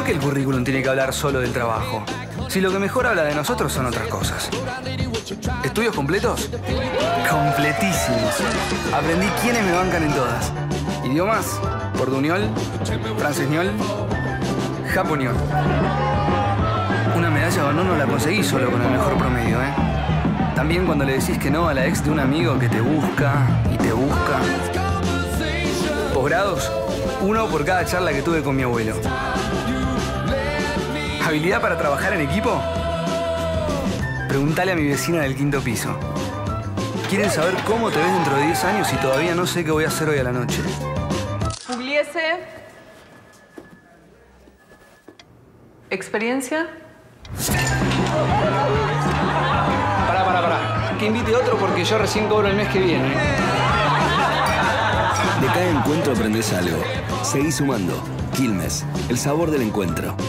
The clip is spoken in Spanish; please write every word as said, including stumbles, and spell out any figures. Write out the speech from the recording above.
que el currículum tiene que hablar solo del trabajo? Si lo que mejor habla de nosotros son otras cosas. ¿Estudios completos? Completísimos. Aprendí quiénes me bancan en todas. Idiomas, portuñol, francesñol, japoniol. Una medalla o no no la conseguí solo con el mejor promedio, ¿eh? También cuando le decís que no a la ex de un amigo que te busca y te busca. Posgrados, uno por cada charla que tuve con mi abuelo. ¿Habilidad para trabajar en equipo? Preguntale a mi vecina del quinto piso. ¿Quieren saber cómo te ves dentro de diez años y todavía no sé qué voy a hacer hoy a la noche? Pugliese. ¿Experiencia? Pará, pará, pará. Que invite otro porque yo recién cobro el mes que viene. De cada encuentro aprendés algo. Seguí sumando. Quilmes, el sabor del encuentro.